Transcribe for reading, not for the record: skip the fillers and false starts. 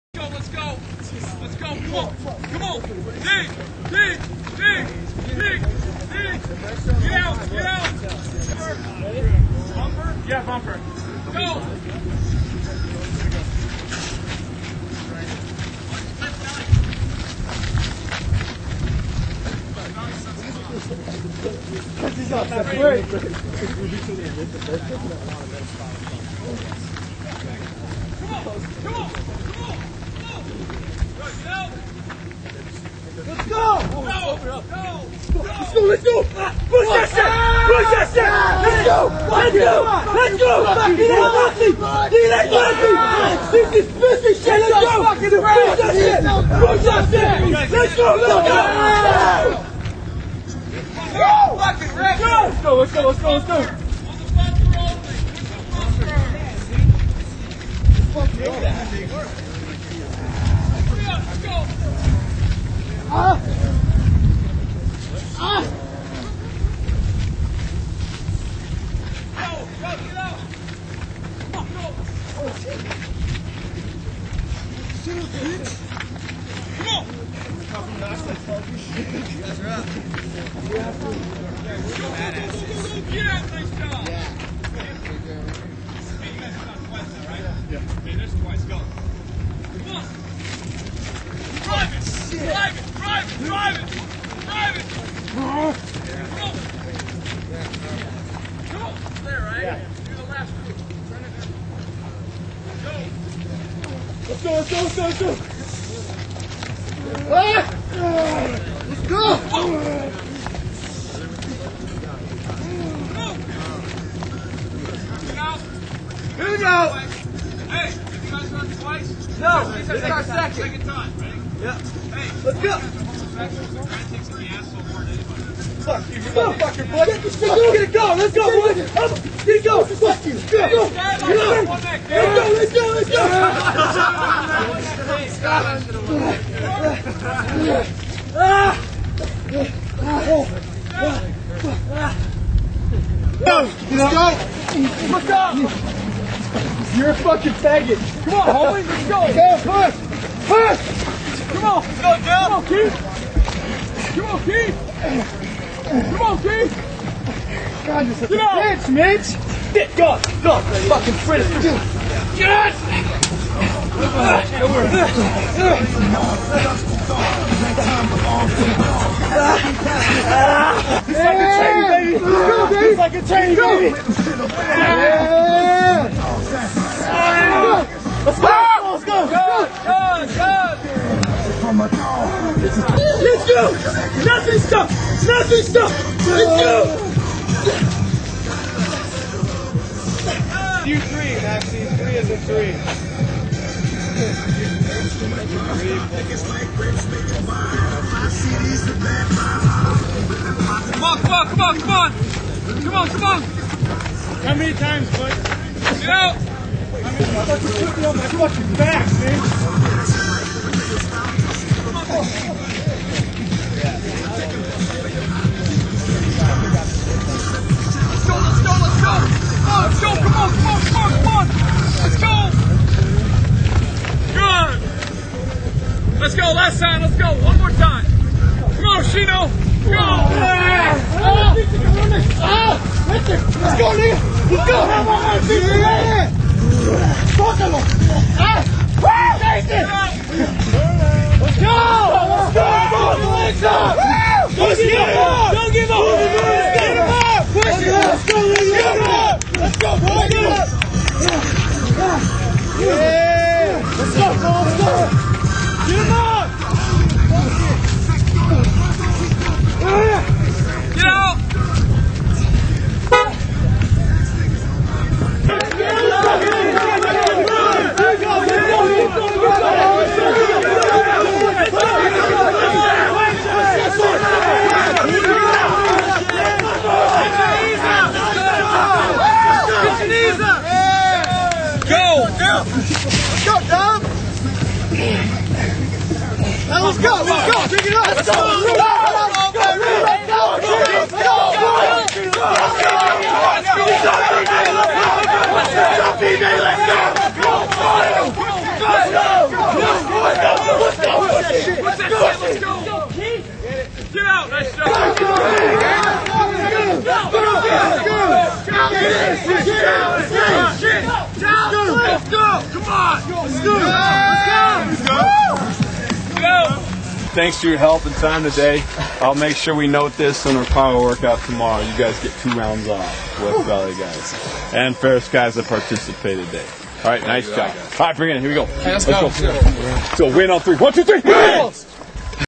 Let's go. Let's go. Come on. Come on. Dig. Dig. Dig. Dig. Dig. Get out. Get out. Bumper? Yeah, bumper. Go. He's up. That's great. Come on. Come on. Come on. Let's go! Go! Go! Let's go! Let's go! Push that shit! Push that shit! Let's go! Let's go! Let's go! Get that pussy! Get that pussy! This is pussy shit! Let's go! Push that shit! Push that shit! Let's go! Let's go! Let's go! Let's go! Let's go! Let's go! Let's go, let's go, let's go, let's go! Let's go! Here we go! Hey, did you guys run twice? No, this is our second time, ready? Yeah. Hey, let's go! Fuck you, you motherfucker, boy! Get this thing going! Get it going! Let's go, boy! Get it going! Fuck you! Go! Go! Let's go! Let's go! Let's go! What's up? You're a fucking faggot! Come on, homie! Let's go! Push! Push! Come on! Let's go, Joe! Come on, Keith! Come on, Keith! Come on, Keith! God, you're such a bitch, Mitch! Get go! Go! Fucking sprint it! Get it! It's like a train, baby! Go, baby! It's like a train, baby! Let's go! Let's go! Let's go! Nothing stuck! Nothing stuck! Let's go! You three, Maxie. 3 is in 3. Come on, come on, come on, come on! Come on, come on! How many times, bud? Get out! I thought you put me on my fucking back, man! Let's go, let's go, let's go! Let's go, come on, come on, come on, come on! Let's go! Good! Let's go, last time, let's go, one more time! Come on, Shino! Go! Let's go, nigga! Let's go! Yeah! Tócalo! Take it! Let's go! Let's go! Let's go! Don't give up! Don't give up! Get him up! Push it! Let's go! Let's go! Let's go! Yeah! Let's go! Let's go! Get him up! Get out! Let's go, let's go, pick it up, let's go, let's go, let's go, let's go, Let's go! Come on! Let's go! Let's go! Thanks for your help and time today. I'll make sure we note this in our power workout tomorrow. You guys get 2 rounds off with the other guys. And Ferris guys that participated today. All right, nice job. All right, bring it in. Here we go. Let's go. So win on 3. 1, 2, 3. Win!